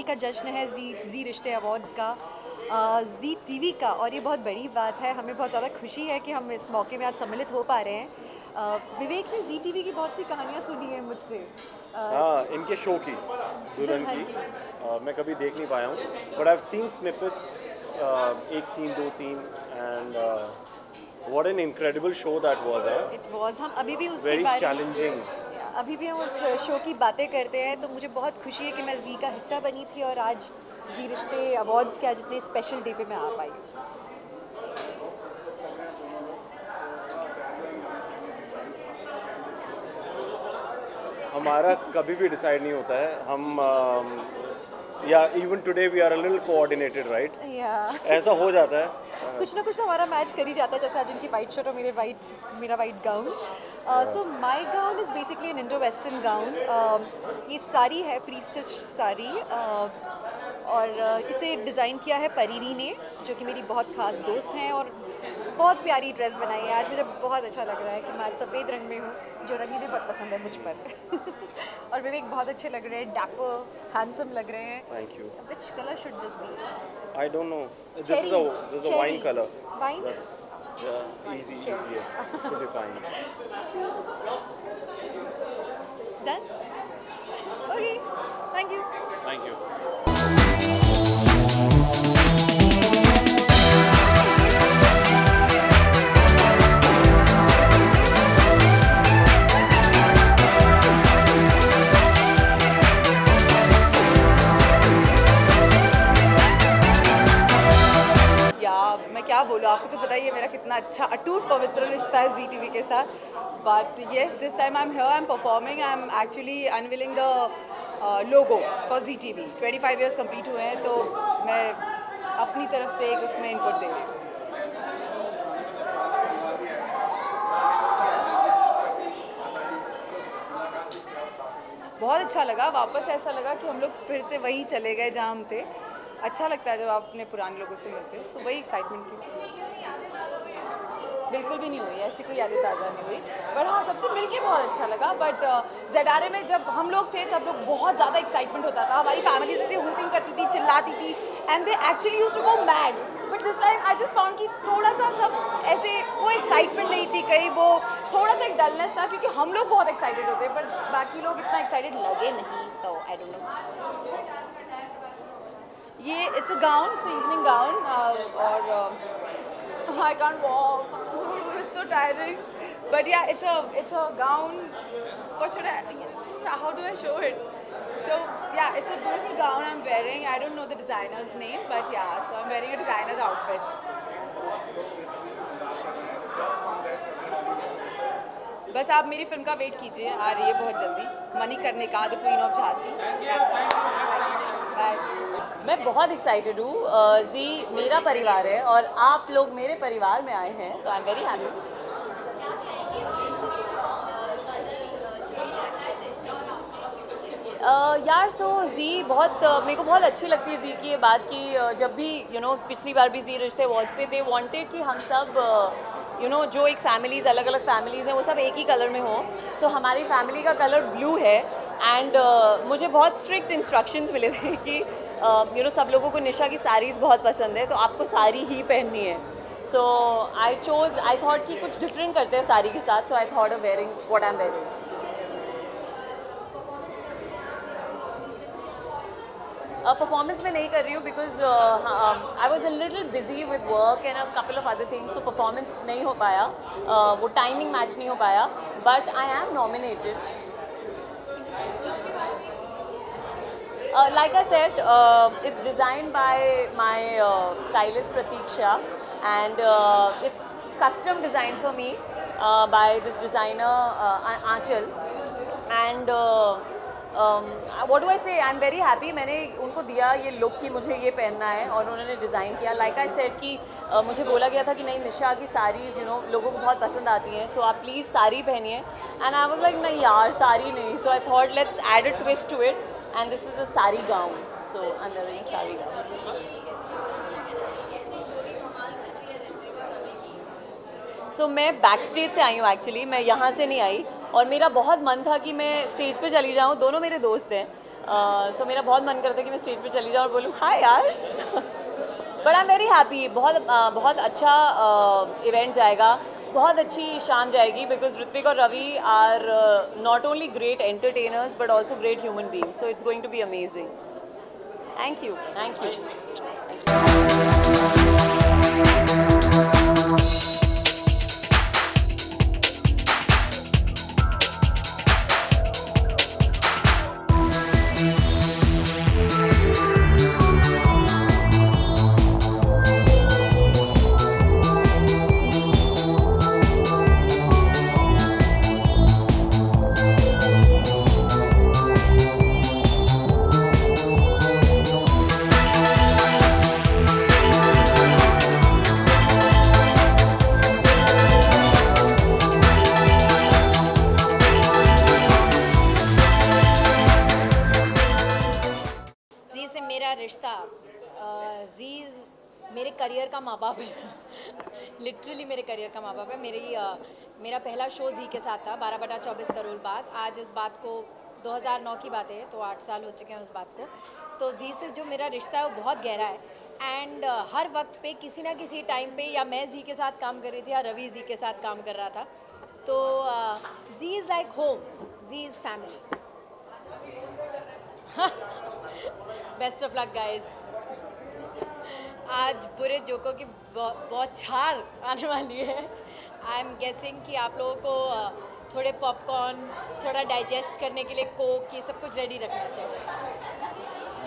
का जश्न है जी रिश्ते अवार्ड्स का, जी टीवी का, और ये बहुत बड़ी बात है। हमें बहुत ज़्यादा खुशी है कि हम इस मौके में आज सम्मिलित हो पा रहे हैं। विवेक ने जी टीवी की बहुत सी कहानियाँ सुनी हैं मुझसे। हाँ, इनके शो की दुल्हन की मैं कभी देख नहीं पाया हूँ, but I have seen snippets, एक सीन, दो scene, and what an incredible show that was. It was, हम अभी भी उसके वेरी बारे चैलेंजिंग। अभी भी हम उस शो की बातें करते हैं, तो मुझे बहुत खुशी है कि मैं जी का हिस्सा बनी थी और आज जी रिश्ते अवार्ड्स के आज इतने स्पेशल डे पे मैं आ पाई। हमारा कभी भी डिसाइड नहीं होता है, हम या even today we are a little coordinated, right? ऐसा हो जाता है। कुछ ना कुछ तो हमारा मैच कर ही जाता है, जैसे आज उनकी वाइट शर्ट और मेरा white gown. So my gown is basically an Indo western gown. ये साड़ी है, प्रीस्टिश साड़ी, और इसे डिज़ाइन किया है परीरी ने, जो कि मेरी बहुत ख़ास दोस्त हैं, और बहुत प्यारी ड्रेस बनाई है। आज मुझे बहुत अच्छा लग रहा है कि मैं आज सफ़ेद रंग में हूँ, जो रंग मुझे बहुत पसंद है मुझ पर। और विवेक बहुत अच्छे लग रहे हैं, डैपर, हैंडसम लग रहे हैं। Thank you. Which color should this be? I don't know. This is a wine color. Wine? That's easy, easier. Should be fine. Done? Okay. Thank you. Thank you. मैं क्या बोलूँ, आपको तो पता ही है मेरा कितना अच्छा अटूट पवित्र रिश्ता है जी टीवी के साथ। But yes, this time I am here, I am performing, I am actually unveiling the logo for Zee TV. 25 years complete हुए हैं, तो मैं अपनी तरफ से एक उसमें इनपुट दे रही हूँ। बहुत अच्छा लगा, वापस ऐसा लगा कि हम लोग फिर से वहीं चले गए जहाँ हम थे। अच्छा लगता है जब आप अपने पुराने लोगों से मिलते हैं, सो वही एक्साइटमेंट थी। बिल्कुल भी नहीं हुई, ऐसी कोई यादें ताज़ा नहीं हुई, बट हाँ, सबसे मिलके बहुत अच्छा लगा। बट ज़ेडारे में जब हम लोग थे तब लोग बहुत ज़्यादा एक्साइटमेंट होता था, हमारी फैमिली से हूटिंग करती थी, चिल्लाती थी, and they actually used to go mad. But this time I just found कि थोड़ा सा सब ऐसे, वो एक्साइटमेंट नहीं थी, कहीं वो थोड़ा सा एक डलनेस था, क्योंकि हम लोग बहुत एक्साइटेड होते, बट बाकी लोग इतना एक्साइटेड लगे नहीं, तो आई डोंट नो। ये it's a gown, it's evening gown, और I can't walk, it's so tiring, but yeah it's a gown. What should how do I show it? So yeah, it's a beautiful gown I'm wearing. I don't know the designer's name, but yeah, so I'm wearing a designer's outfit. बस आप मेरी film का wait कीजिए, आ रही है बहुत जल्दी, Manikarnika, the queen of Jhansi. Bye. मैं बहुत एक्साइटेड हूँ। जी मेरा परिवार है और आप लोग मेरे परिवार में आए हैं, तो आई एम वेरी हैप्पी। यार सो जी बहुत मेरे को बहुत अच्छी लगती है जी की ये बात कि जब भी पिछली बार भी जी रिश्ते अवार्ड्स पे दे वांटेड कि हम सब जो एक फैमिलीज़, अलग अलग फैमिलीज़ हैं, वो सब एक ही कलर में हो। सो हमारी फैमिली का कलर ब्लू है, एंड मुझे बहुत स्ट्रिक्ट इंस्ट्रक्शंस मिले थे कि सब लोगों को निशा की साड़ीज़ बहुत पसंद है, तो आपको साड़ी ही पहननी है। सो आई थॉट कि कुछ डिफरेंट करते हैं साड़ी के साथ, so I thought of wearing what I am wearing. Performance में नहीं कर रही हूँ because I was a little busy with work and a couple of other things, तो परफॉर्मेंस नहीं हो पाया, वो टाइमिंग मैच नहीं हो पाया, but I am nominated. Like I said, it's designed by my stylist Pratiksha, and it's custom designed for me by this designer Aanchal, and what do I say, I'm very happy। मैंने उनको दिया ये look कि मुझे ये पहनना है, और उन्होंने डिज़ाइन किया। Like I said कि मुझे बोला गया था कि नहीं, निशा की साड़ीज़ लोगों को बहुत पसंद आती हैं, सो आप प्लीज़ साड़ी पहनिए, एंड आई वाज लाइक नहीं यार, साड़ी नहीं। So I thought let's add a twist to it, and this is a sari gown, so I'm wearing a sari gown. So मैं बैक स्टेज से आई हूँ एक्चुअली, मैं यहाँ से नहीं आई, और मेरा बहुत मन था कि मैं स्टेज पे चली जाऊँ। दोनों मेरे दोस्त हैं, सो मेरा बहुत मन करता है कि मैं स्टेज पे चली जाऊँ और बोलूँ हाय यार but I am very happy. बहुत अच्छा इवेंट जाएगा, बहुत अच्छी शाम जाएगी बिकॉज ऋत्विक और Ravi are not only great entertainers but also great human beings, so it's going to be amazing. Thank you, thank you. मेरा रिश्ता जीज़ मेरे करियर का माँ बाप है लिटरली मेरे करियर का माँ बाप है। मेरा पहला शो जी के साथ था 12/24 करोड़ बाद। आज इस बात को 2009 की बात है तो 8 साल हो चुके हैं उस बात को। तो जी से जो मेरा रिश्ता है वो बहुत गहरा है एंड हर वक्त पे किसी ना किसी टाइम पे या मैं जी के साथ काम कर रही थी या रवि जी के साथ काम कर रहा था। तो Zee is like home, Zee is family. Best of luck guys. आज बुरे जोकों की बौछार आने वाली है। आई एम गेसिंग कि आप लोगों को थोड़े पॉपकॉर्न, थोड़ा डाइजेस्ट करने के लिए कोक, ये सब कुछ रेडी रखना चाहिए।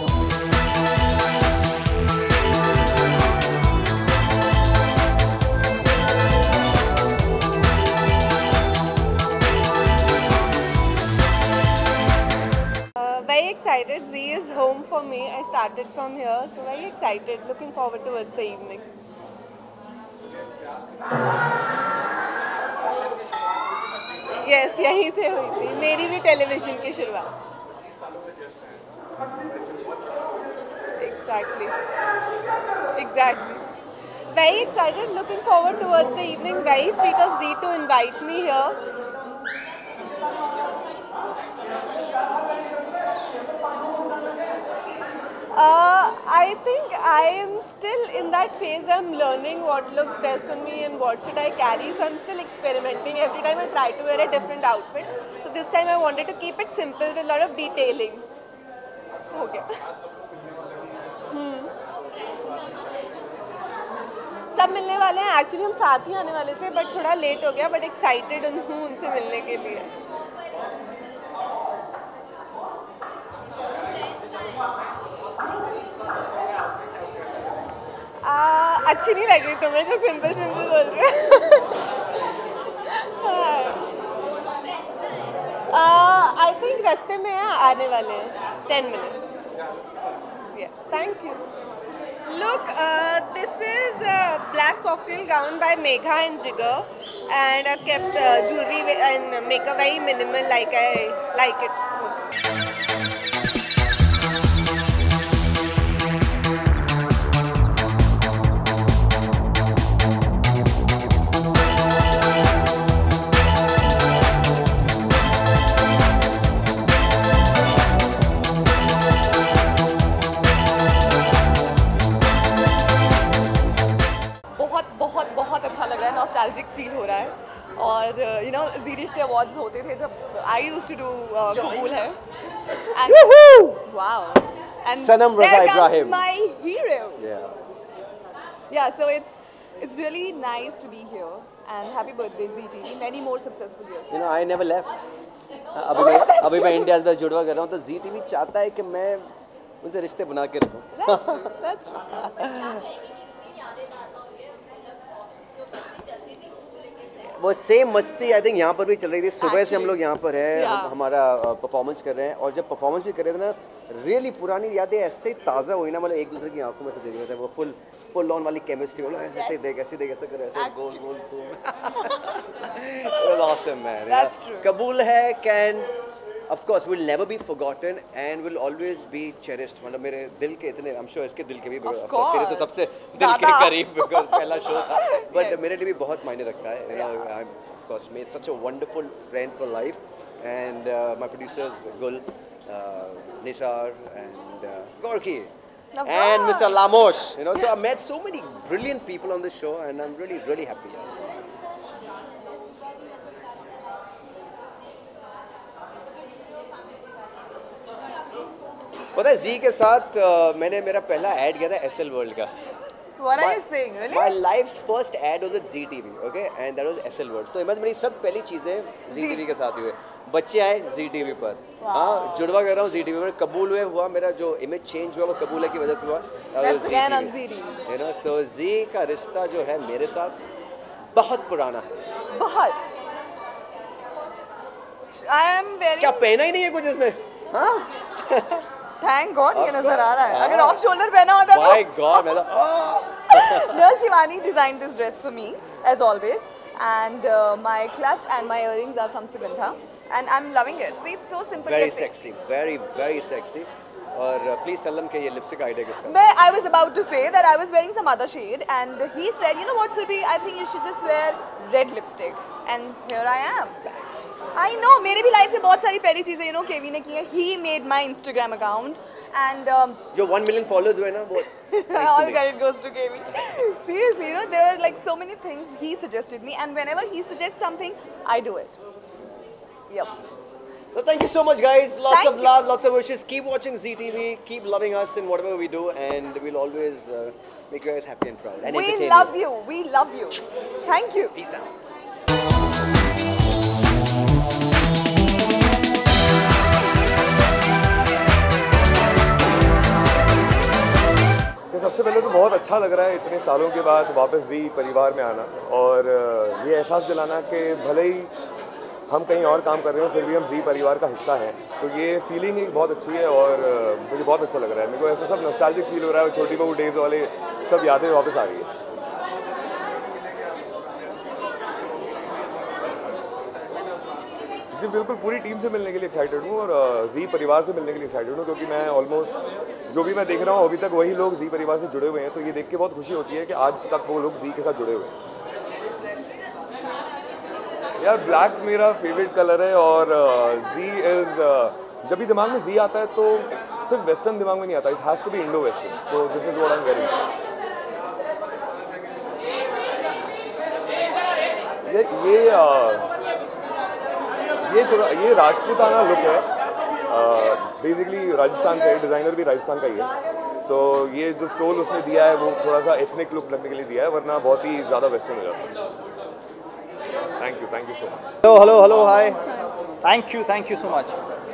Very excited. Z is home for me. I started from here, so very excited. Looking forward towards the evening. Yes, यहीं से हुई थी मेरी भी टेलीविजन की शुरुआत। Exactly. Very excited. Looking forward towards the evening. Very sweet of Z to invite me here. I think I am still in that phase where I'm learning what looks best on me and what should I carry. So I'm still experimenting. Every time I try to wear a different outfit. So this time I wanted to keep it simple with a lot of detailing. Okay. सब मिलने वाले हैं। Actually हम साथ ही आने वाले थे but थोड़ा लेट हो गया, बट एक्साइटेड हूँ उनसे मिलने के लिए। अच्छी नहीं लग रही तुम्हें जो सिंपल बोल रहे हो। आई थिंक रास्ते में आने वाले हैं 10 minutes। Thank you. Look, this is a black cocktail gown by Megha and Jigar, and I've kept jewelry and makeup very minimal, like I like it mostly. Nostalgic feel हो रहा है और you know ज़ी रिश्ते awards होते थे जब I used to do Qubool Hai and wow and Sanam Raza Ibrahim my hero yeah so it's really nice to be here and happy birthday Zee TV, many more successful years. You know I never left. अभी मैं India से जुड़वा कर रहा हूँ तो ज़ी TV चाहता है कि मैं उनसे रिश्ते बना के रखूँ। वो सेम मस्ती आई थिंक यहाँ पर भी चल रही थी। सुबह से हम लोग यहाँ पर हैं, हमारा परफॉर्मेंस कर रहे हैं और जब परफॉर्मेंस भी कर रहे थे ना रियली पुरानी यादें ऐसे ही ताज़ा हुई ना, मतलब एक दूसरे की आंखों में से देख रहे थे वो फुल ऑन वाली केमिस्ट्री। बोलो ऐसे देख ऐसे कर ऐसे गोल It was awesome man. That's true. Qubool Hai can of course will never be forgotten and will always be cherished. मतलब मेरे दिल के इतने I'm sure इसके दिल के भी तेरे तो सबसे दिल के करीब because पहला शो था but मेरे लिए भी बहुत मायने रखता है। You know, I've of course made such a wonderful friend for life and my producers Gul Nishar and Gorky. And Mr. Lamos, you know, so I met so many brilliant people on this show, and I'm really, really happy. पता है जी के साथ मैंने मेरा पहला add किया था SL World का. What are you saying, really? My life's first ad was at Zee TV, okay, and that was SL World. तो इमेज मेरी सब पहली चीजें Zee TV के साथ हुए. बच्चे आए Zee TV पर. हाँ, जुड़वा कर रहा हूँ Zee TV पर. कबूल हुआ मेरा जो इमेज चेंज हुआ वो कबूल की वजह से हुआ. That's again on Zee TV. You know, so Zee का रिश्ता जो है मेरे साथ बहुत पुराना है. बहुत. I am very. क्या पहना ही नहीं है कुछ इसने? हाँ? Thank God ये नजर आ रहा है. अगर off shoulder पहना होता तो. My God, मैं तो. No, Shivani designed this dress for me as always, and my clutch and my earrings are from Sugandha, and I'm loving it. See, it's so simple. Very yet big. sexy, very very sexy. और please tell them कि ये lipstick idea किसका? I was about to say that I was wearing some other shade, and he said, you know what, Surbhi, I think you should just wear red lipstick, and here I am. I know, मेरे भी life में बहुत सारी पहली चीजें you know केवी ने की है. He made my Instagram account and जो 1 million followers हुए ना वो all credit goes to KV. Seriously, you know, there are like so many things he suggested me, and whenever he suggests something, I do it. Yep. So thank you so much, guys. Lots Thank of you. love, lots of wishes. Keep watching Zee TV. Keep loving us in whatever we do, and we'll always make you guys happy and proud. And We entertain love you. We love you. Thank you. Peace out. सबसे पहले तो बहुत अच्छा लग रहा है इतने सालों के बाद वापस जी परिवार में आना और ये एहसास दिलाना कि भले ही हम कहीं और काम कर रहे हो फिर भी हम जी परिवार का हिस्सा हैं. तो ये फीलिंग एक बहुत अच्छी है और मुझे बहुत अच्छा लग रहा है. मेरे को ऐसा सब नॉस्टैल्जिक फील हो रहा है. छोटी बहू डेज वाले सब यादें वापस आ रही है. जी बिल्कुल पूरी टीम से मिलने के लिए एक्साइटेड हूँ और जी परिवार से मिलने के लिए एक्साइटेड हूँ क्योंकि मैं ऑलमोस्ट जो भी मैं देख रहा हूँ अभी तक वही लोग जी परिवार से जुड़े हुए हैं. तो ये देख के बहुत खुशी होती है कि आज तक वो लोग जी के साथ जुड़े हुए हैं. यार ब्लैक मेरा फेवरेट कलर है और जी इज़ जब भी दिमाग में जी आता है तो सिर्फ वेस्टर्न दिमाग में नहीं आता. It has to be Indo western. So this is what I am wearing. ये थोड़ा ये राजपूताना लुक है. बेसिकली राजस्थान से डिज़ाइनर भी राजस्थान का ही है. तो ये जो स्टोल उसने दिया है वो थोड़ा सा एथनिक लुक लगने के लिए दिया है वरना बहुत ही ज़्यादा वेस्टर्न हो जाता है. Thank you so much. Hello hi. Thank you so much.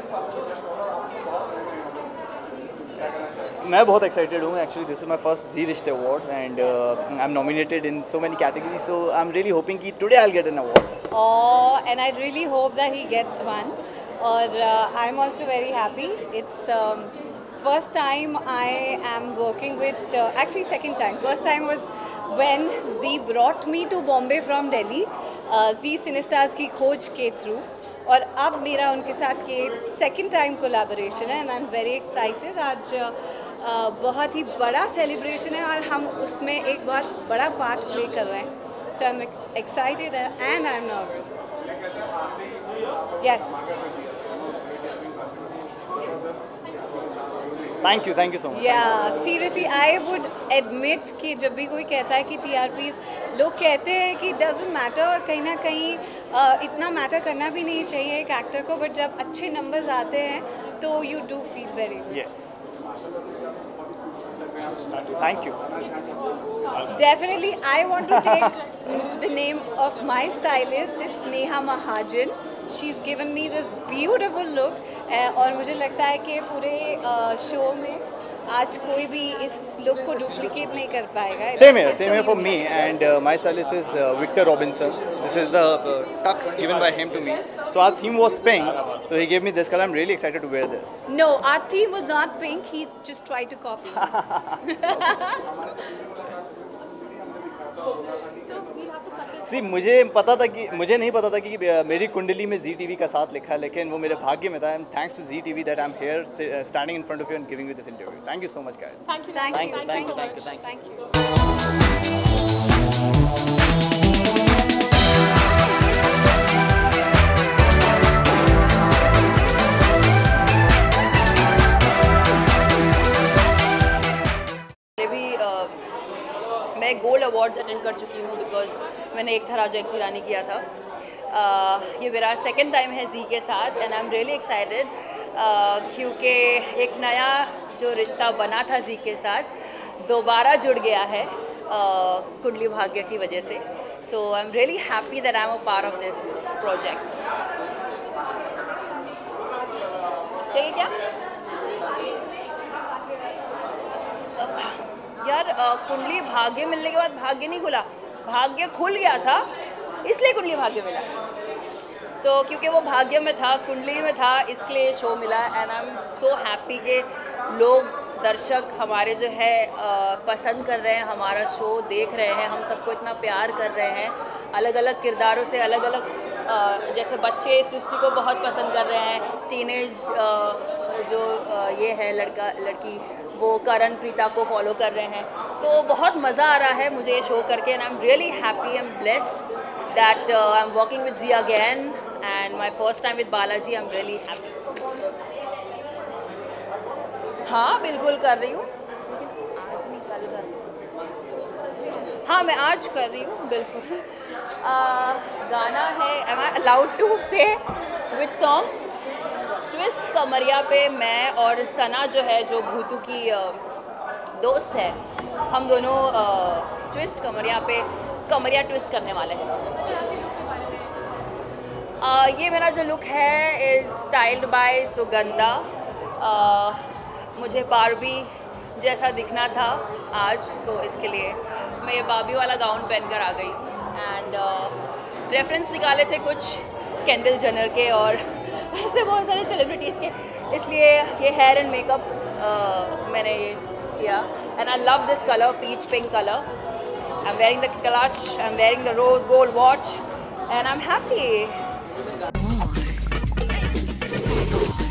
मैं बहुत एक्साइटेड हूँ. Actually this is my first Zee Rishtey award and I am nominated in so many categories so I am really hoping कि today I will get an award. And I really hope that he gets one. Or I'm also very happy. It's first time I am working with. Actually, second time. First time was when Zee brought me to Bombay from Delhi. Zee Cinestars की खोज के through. और अब मेरा उनके साथ ये second time collaboration है and I am very excited. आज बहुत ही बड़ा सेलिब्रेशन है और हम उसमें एक बहुत बड़ा पार्ट प्ले कर रहे हैं. So I'm excited and I'm nervous. Yes. Thank you so much. Yeah, seriously, I would admit कि जब भी कोई कहता है कि TRPs लोग कहते हैं कि doesn't matter और कहीं ना कहीं इतना मैटर करना भी नहीं चाहिए एक एक्टर को. बट जब अच्छे नंबर्स आते हैं तो you do feel very good. Yes. Thank you. Definitely, I want to take the name of my stylist. It's Neha Mahajan. She's given me this beautiful look. और मुझे लगता है कि पूरे शो में आज कोई भी इस लुक को डुप्लीकेट नहीं कर पाएगा. Same here for me and my stylist is Victor Robinson. This is the tux given by him to me. So our theme was pink, so he gave me this color. I'm really excited to wear this. No, our theme was not pink. He just tried to copy. See, मुझे नहीं पता था कि मेरी कुंडली में जी TV का साथ लिखा है लेकिन वो मेरे भाग्य में था. And thanks to Zee TV that I am here standing in front of you and giving you this interview. Thank you so much guys. Thank you. मैंने एक था राजा एक थी रानी किया था। ये मेरा सेकंड टाइम है जी के साथ and I am really excited क्योंकि एक नया जो रिश्ता बना था जी के साथ दोबारा जुड़ गया है कुंडली भाग्य की वजह से। So I am really happy that I am a part of this project. ठीक है क्या यार, कुंडली भाग्य मिलने के बाद भाग्य नहीं खुला, भाग्य खुल गया था इसलिए कुंडली भाग्य मिला। तो क्योंकि वो भाग्य में था, कुंडली में था, इसलिए शो मिला and I am so happy कि लोग दर्शक हमारे जो है पसंद कर रहे हैं, हमारा शो देख रहे हैं, हम सबको इतना प्यार कर रहे हैं। अलग अलग किरदारों से अलग अलग जैसे बच्चे सृष्टि को बहुत पसंद कर रहे हैं, टीनेज जो ये है लड़का लड़की वो करण प्रीता को फॉलो कर रहे हैं। तो बहुत मज़ा आ रहा है मुझे ये शो करके and I am really happy, I am blessed that I am working with Zee again and my first time with Balaji. I am really happy. हाँ बिल्कुल कर रही हूँ, हाँ मैं आज कर रही हूँ बिल्कुल। गाना है एम आई अलाउड टू से विच सॉन्ग? ट्विस्ट कमरिया पे मैं और सना जो है जो भूतू की दोस्त है, हम दोनों ट्विस्ट कमरिया पे कमरिया ट्विस्ट करने वाले हैं। ये मेरा जो लुक है इज़ स्टाइल्ड बाय सुगंधा। मुझे बार्बी जैसा दिखना था आज, सो इसके लिए मैं ये बार्बी वाला गाउन पहनकर आ गई हूँ एंड रेफरेंस निकाले थे कुछ केंडल जेनर के और ऐसे बहुत सारे सेलिब्रिटीज़ के, इसलिए ये हेयर एंड मेकअप मैंने ये किया and I love this colour, peach pink colour. I am wearing the clutch, I am wearing the rose gold watch and I am happy.